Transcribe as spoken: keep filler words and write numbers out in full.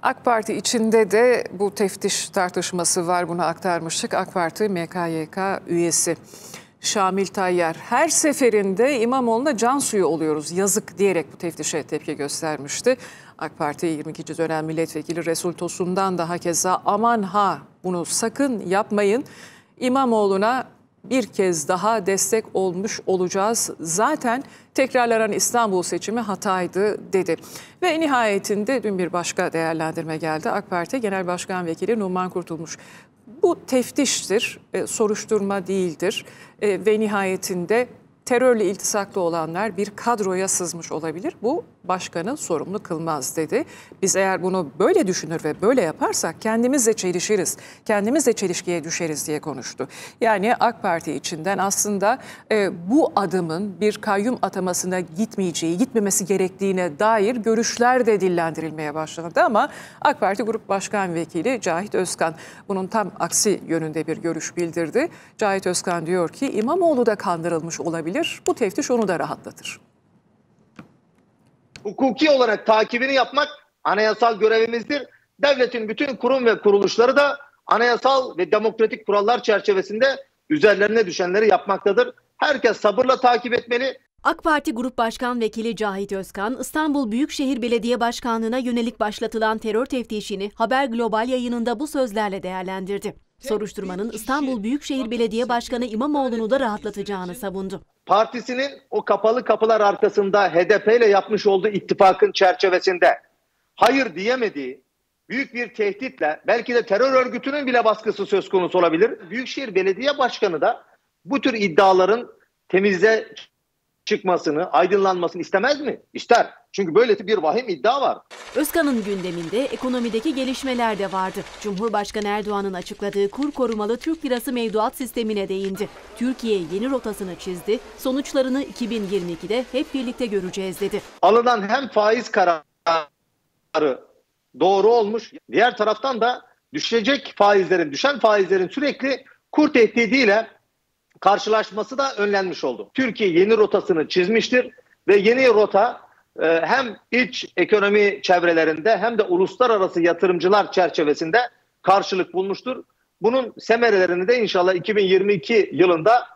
AK Parti içinde de bu teftiş tartışması var, bunu aktarmıştık. AK Parti M K Y K üyesi Şamil Tayyar her seferinde İmamoğlu'na can suyu oluyoruz, yazık diyerek bu teftişe tepki göstermişti. AK Parti yirmi ikinci dönem milletvekili Resul Tosun'dan da hakeza aman ha bunu sakın yapmayın, İmamoğlu'na bir kez daha destek olmuş olacağız. Zaten tekrarlanan İstanbul seçimi hataydı dedi. Ve nihayetinde dün bir başka değerlendirme geldi. AK Parti Genel Başkan Vekili Numan Kurtulmuş. Bu teftiştir, e, soruşturma değildir e, ve nihayetinde terörle iltisaklı olanlar bir kadroya sızmış olabilir. Bu başkanı sorumlu kılmaz dedi. Biz eğer bunu böyle düşünür ve böyle yaparsak kendimizle çelişiriz, kendimizle çelişkiye düşeriz diye konuştu. Yani AK Parti içinden aslında e, bu adımın bir kayyum atamasına gitmeyeceği, gitmemesi gerektiğine dair görüşler de dillendirilmeye başlandı. Ama AK Parti Grup Başkan Vekili Cahit Özkan bunun tam aksi yönünde bir görüş bildirdi. Cahit Özkan diyor ki İmamoğlu da kandırılmış olabilir. Bu teftiş onu da rahatlatır. Hukuki olarak takibini yapmak anayasal görevimizdir. Devletin bütün kurum ve kuruluşları da anayasal ve demokratik kurallar çerçevesinde üzerlerine düşenleri yapmaktadır. Herkes sabırla takip etmeli. AK Parti Grup Başkan Vekili Cahit Özkan, İstanbul Büyükşehir Belediye Başkanlığı'na yönelik başlatılan terör teftişini Haber Global yayınında bu sözlerle değerlendirdi. Soruşturmanın İstanbul Büyükşehir Belediye Başkanı İmamoğlu'nu da rahatlatacağını savundu. Partisinin o kapalı kapılar arkasında H D P ile yapmış olduğu ittifakın çerçevesinde hayır diyemediği büyük bir tehditle belki de terör örgütünün bile baskısı söz konusu olabilir. Büyükşehir Belediye Başkanı da bu tür iddiaların temize çıkmasını, aydınlanmasını istemez mi? İster. Çünkü böyle bir vahim iddia var. Özkan'ın gündeminde ekonomideki gelişmeler de vardı. Cumhurbaşkanı Erdoğan'ın açıkladığı kur korumalı Türk lirası mevduat sistemine değindi. Türkiye yeni rotasını çizdi. Sonuçlarını iki bin yirmi ikide hep birlikte göreceğiz dedi. Alınan hem faiz kararı doğru olmuş, diğer taraftan da düşecek faizlerin, düşen faizlerin sürekli kur tehdidiyle karşılaşması da önlenmiş oldu. Türkiye yeni rotasını çizmiştir ve yeni rota e, hem iç ekonomi çevrelerinde hem de uluslararası yatırımcılar çerçevesinde karşılık bulmuştur. Bunun semerelerini de inşallah iki bin yirmi iki yılında